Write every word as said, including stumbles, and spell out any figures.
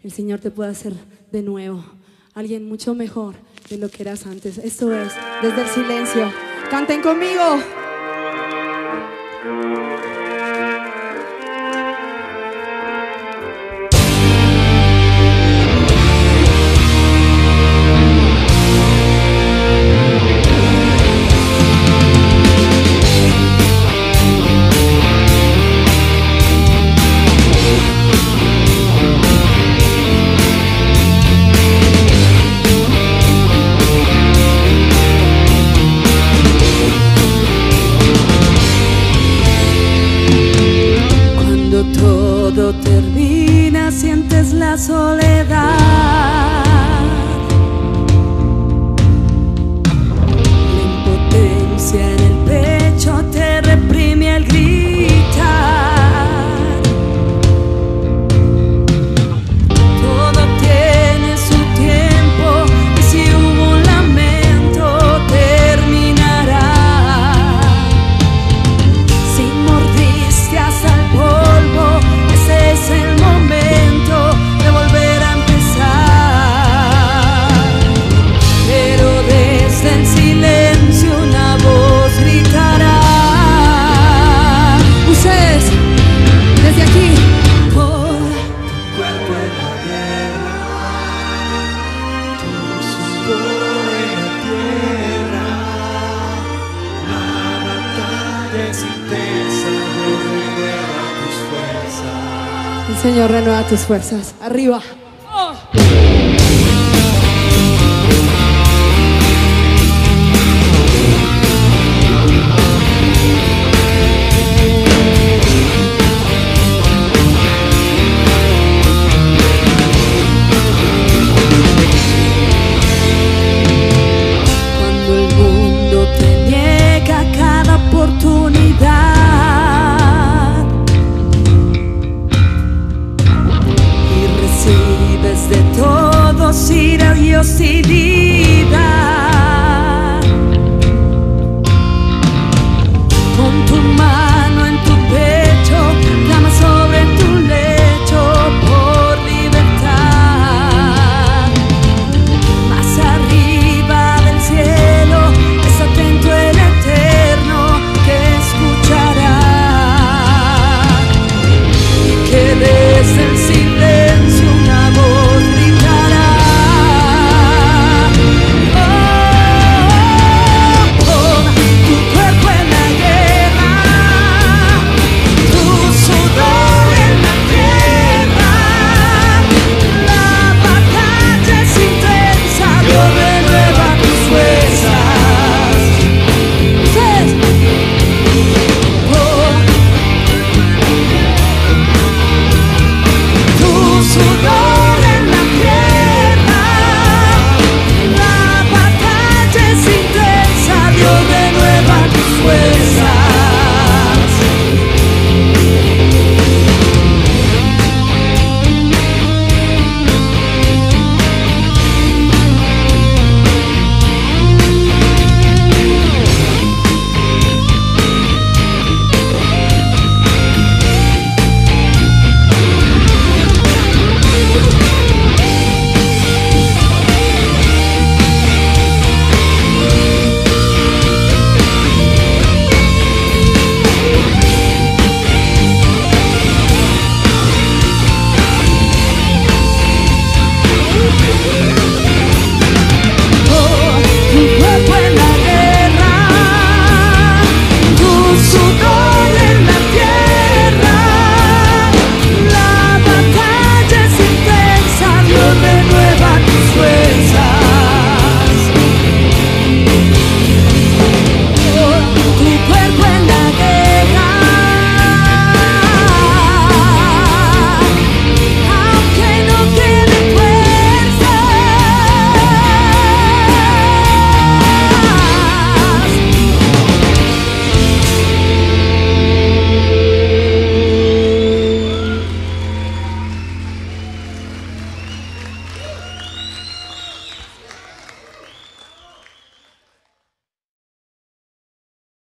el Señor te puede hacer de nuevo alguien mucho mejor de lo que eras antes. Esto es Desde el Silencio. Canten conmigo. Todo termina, sientes la soledad, la impotencia en el pecho te reprime el gritar. Todo tiene su tiempo y si hubo un lamento terminará. Si mordiste hasta el polvo, es el momento de volver a empezar. Pero desde el silencio una voz gritará. Ustedes, desde aquí, por cuerpo en la guerra, tu sudor en la tierra, la batalla es intensa, Dios renueva tus fuerzas. el Señor renueva tus fuerzas. Arriba. Oh. Cuando el mundo te niega cada oportunidad, recibes de todos ira y hostilidad.